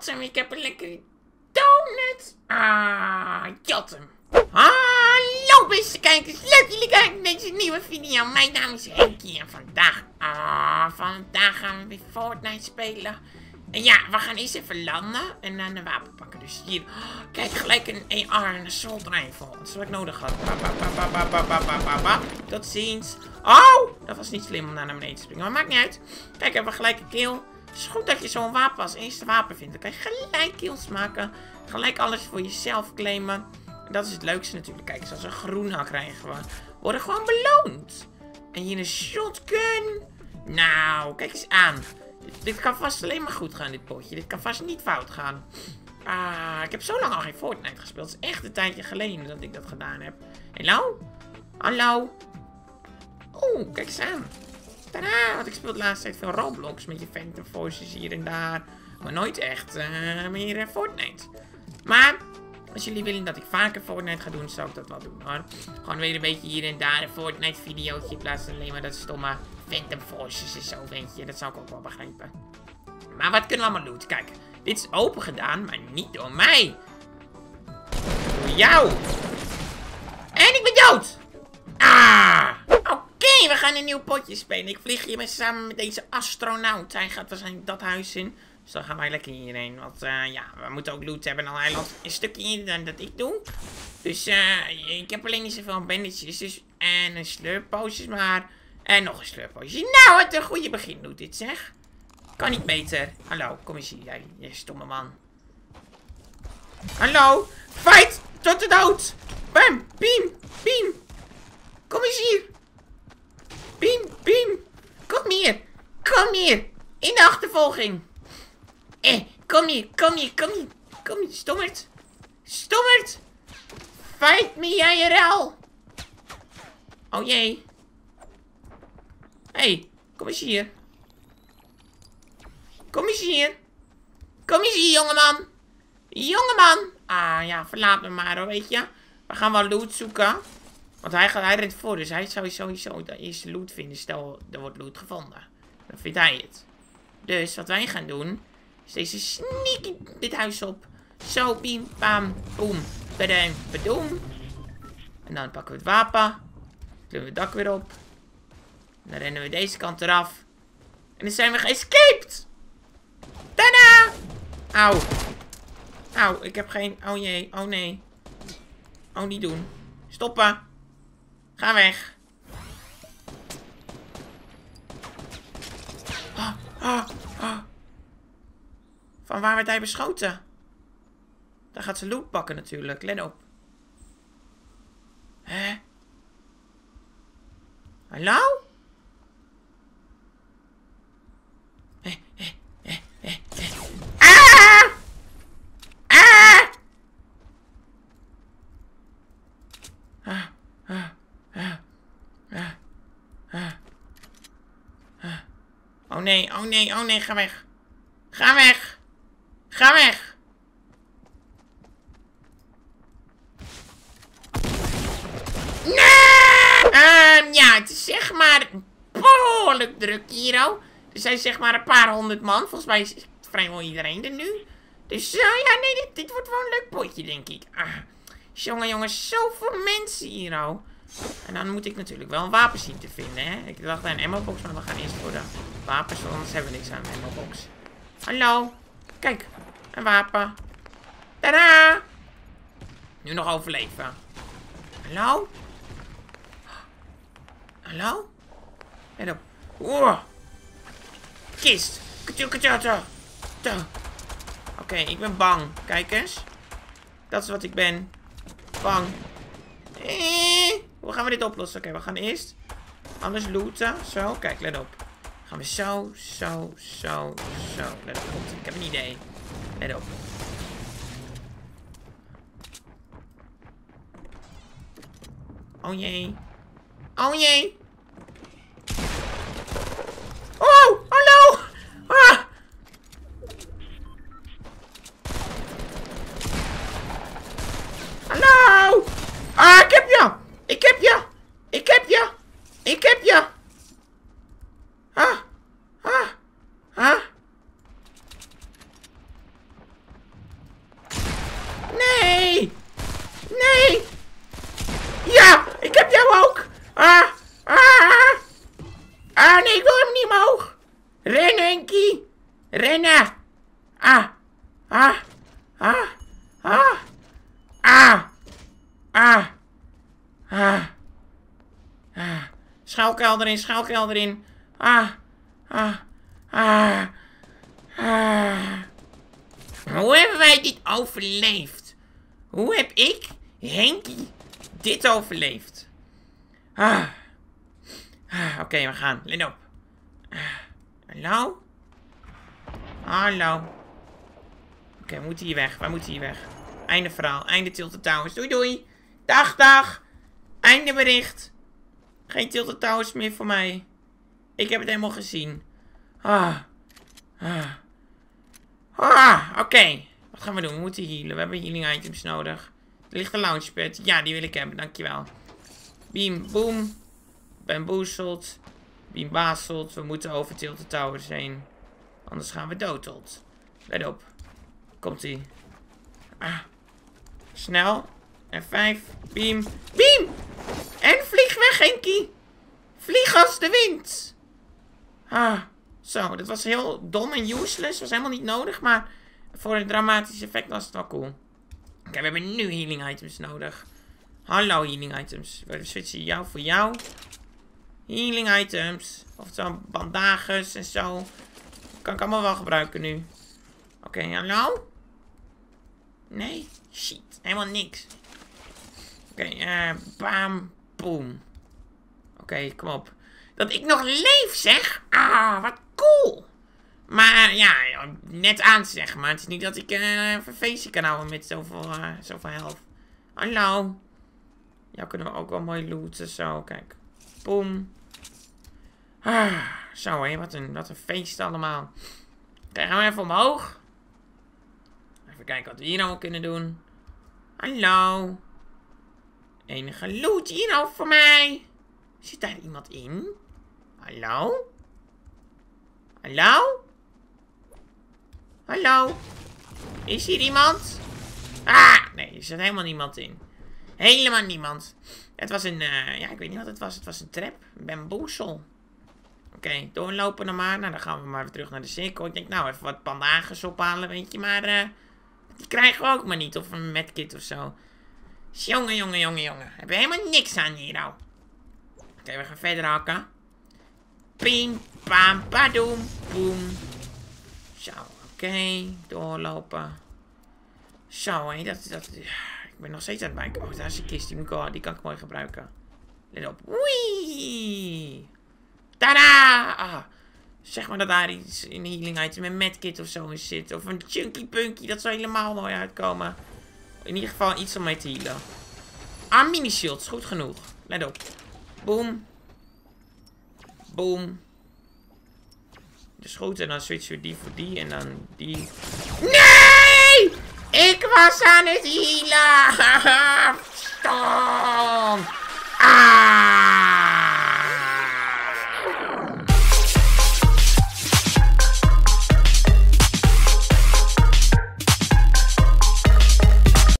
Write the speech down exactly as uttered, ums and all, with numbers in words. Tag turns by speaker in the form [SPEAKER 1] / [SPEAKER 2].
[SPEAKER 1] jat hem. Ik heb een lekkere donut. Ah, jat hem. Hallo beste kijkers, leuk jullie kijken naar deze nieuwe video. Mijn naam is Henkie en vandaag, ah, vandaag gaan we weer Fortnite spelen. En ja, we gaan eerst even landen en dan een wapen pakken. Dus hier, oh, kijk, gelijk een A R en een assault rifle. Dat is wat ik nodig had. Ba, ba, ba, ba, ba, ba, ba, ba, ba. Tot ziens. Oh, dat was niet slim om naar beneden te springen, maar maakt niet uit. Kijk, hebben we gelijk een kill. Het is goed dat je zo'n wapen als eerste wapen vindt. Dan kan je gelijk kills maken. Gelijk alles voor jezelf claimen. En dat is het leukste natuurlijk. Kijk, zoals een groene krijgen we. We worden gewoon beloond. En hier een shotgun. Nou, kijk eens aan. Dit, dit kan vast alleen maar goed gaan, dit potje. Dit kan vast niet fout gaan. Ah, ik heb zo lang al geen Fortnite gespeeld. Het is echt een tijdje geleden dat ik dat gedaan heb. Hallo? Hallo? Oeh, kijk eens aan. Tadaa, want ik speel de laatste tijd veel Roblox met je Phantom Forces hier en daar. Maar nooit echt uh, meer uh, Fortnite. Maar als jullie willen dat ik vaker Fortnite ga doen, zou ik dat wel doen hoor. Gewoon weer een beetje hier en daar een Fortnite videootje in plaats van alleen maar dat stomme Phantom Forces en zo, weet je. Dat zou ik ook wel begrijpen. Maar wat kunnen we allemaal looten? Kijk, dit is open gedaan, maar niet door mij. Door jou. En ik ben dood. Ah. Oké, we gaan een nieuw potje spelen. Ik vlieg hier samen met deze astronaut. Hij gaat waarschijnlijk dat huis in. Dus dan gaan wij lekker hierheen. Want uh, ja, we moeten ook loot hebben. En hij loopt een stukje in dan dat ik doe. Dus uh, ik heb alleen niet zoveel bandages. Dus, en een slurppootjes maar. En nog een slurppootje. Nou, wat een goede begin doet dit zeg. Kan niet beter. Hallo, kom eens hier. Jij, jij stomme man. Hallo. Fight tot de dood. Bam. Beam. Beam. Kom eens hier. Beam. Beam. Kom hier. Kom hier. In de achtervolging. Eh, kom hier, kom hier, kom hier. Kom hier, stommerd. Stommerd. Fight me, jij er al. Oh jee. Hé, hey, kom eens hier. Kom eens hier. Kom eens hier, jongeman. Jongeman. Ah ja, verlaat me maar hoor, weet je. We gaan wel loot zoeken. Want hij, gaat, hij rent voor, dus hij zou sowieso de eerste loot vinden. Stel, er wordt loot gevonden. Dan vindt hij het. Dus wat wij gaan doen, is deze sneaky dit huis op. Zo, biem, bam, boem, badam, badoem. En dan pakken we het wapen. Klimmen we het dak weer op. En dan rennen we deze kant eraf. En dan zijn we geëscaped. Tada! Auw. Auw, ik heb geen... Oh jee, oh nee. Oh, niet doen. Stoppen. Ga weg. Ah, ah, ah. Van waar werd hij beschoten? Daar gaat ze loot pakken natuurlijk. Let op. Hè? Hallo? Eh, eh, eh, eh, eh. Ah! Ah! Ah, ah, ah, ah, ah, ah. Oh nee, oh nee, oh nee, ga weg. Ga weg. Ga weg. Nee! Um, ja, het is zeg maar behoorlijk druk hier, oh. Er zijn zeg maar een paar honderd man. Volgens mij is vrijwel iedereen er nu. Dus uh, ja, nee, dit, dit wordt wel een leuk potje, denk ik. Ah, jongen, jongens, zoveel mensen hier, oh. En dan moet ik natuurlijk wel een wapen zien te vinden, hè. Ik dacht aan een ammo-box, maar we gaan eerst voor de wapens, want anders hebben we niks aan een ammo-box. Hallo. Kijk, een wapen. Tadaa! Nu nog overleven. Hallo? Hallo? En op. Oeh. Kist. Oké, okay, ik ben bang. Kijk eens. Dat is wat ik ben. Bang. Eh, hoe gaan we dit oplossen? Oké, okay, we gaan eerst alles looten. Zo, kijk, let op. Gaan we zo, zo, zo, zo. Let op, komt. Ik heb een idee. Let op. Oh jee. Oh jee. Oh, hallo. Ah. Hallo. Ah, ik heb je. Ik heb je. Ik heb je. Ik heb je. Ah. Ah. Ah. Rennen! Ah! Ah! Ah! Ah! Ah! Ah! Ah! Ah! Schuilkelder in, schuilkelder in. Ah! Ah! Ah! Ah! Hoe hebben wij dit overleefd? Hoe heb ik, Henkie, dit overleefd? Ah. Ah, Oké, okay, we gaan. Let op. Ah. Hallo? Hallo? Oké, okay, we moeten hier weg. Wij moeten hier weg. Einde verhaal. Einde Tilted Towers. Doei, doei. Dag, dag. Einde bericht. Geen Tilted Towers meer voor mij. Ik heb het helemaal gezien. Ah. Ah. Ah, oké. Okay. Wat gaan we doen? We moeten healen. We hebben healing items nodig. Er ligt een launchpad. Ja, die wil ik hebben. Dankjewel. Beam, boom. Bamboozled. Beam baselt. We moeten over Tilted Towers heen. Anders gaan we dood tot. Let op. Komt-ie. Ah. Snel. En vijf. Beam. Beam! En vlieg weg, Henkie. Vlieg als de wind. Ah. Zo, dat was heel dom en useless. Was helemaal niet nodig, maar voor een dramatisch effect was het wel cool. Oké, okay, we hebben nu healing items nodig. Hallo healing items. We switchen jou voor jou. Healing items. Oftewel bandages en zo. Kan ik allemaal wel gebruiken nu. Oké, okay, hallo? Nee? Shit, helemaal niks. Oké, okay, uh, bam, boom. Oké, okay, kom op. Dat ik nog leef, zeg. Ah, wat cool. Maar ja, net aan zeg maar. Het is niet dat ik uh, een feestje kan houden met zoveel, uh, zoveel health. Hallo. Jou kunnen we ook wel mooi looten. Zo, kijk. Boom. Ah, zo hé, wat een, wat een feest allemaal. Oké, gaan we even omhoog. Even kijken wat we hier nou kunnen doen. Hallo. Enige loot hier nou voor mij. Zit daar iemand in? Hallo? Hallo? Hallo? Is hier iemand? Ah, nee, er zit helemaal niemand in. Helemaal niemand. Het was een, uh, ja, ik weet niet wat het was. Het was een trap. Een bamboezel. Oké, okay, doorlopen dan maar. Nou, dan gaan we maar weer terug naar de cirkel. Ik denk, nou, even wat pandages ophalen, weet je. Maar, uh, die krijgen we ook maar niet. Of een medkit of zo. Jongen, jongen, jongen, jongen. We hebben helemaal niks aan hier, nou. Oké, okay, we gaan verder hakken. Pim, pam, padoem, boem. Zo, oké. Okay, doorlopen. Zo, hé, dat, dat... Ik ben nog steeds aan het bijken. Oh, daar is een kist. Die, moet ik al, die kan ik mooi gebruiken. Let op. Wee! Tada! Ah, zeg maar dat daar iets in healing item met medkit of zo in zit. Of een chunky punky. Dat zou helemaal mooi uitkomen. In ieder geval iets om mee te healen. Ah, mini shields. Goed genoeg. Let op. Boom. Boom. Dus goed. En dan switchen we die voor die. En dan die. Nee! Ik was aan het healen. Stop.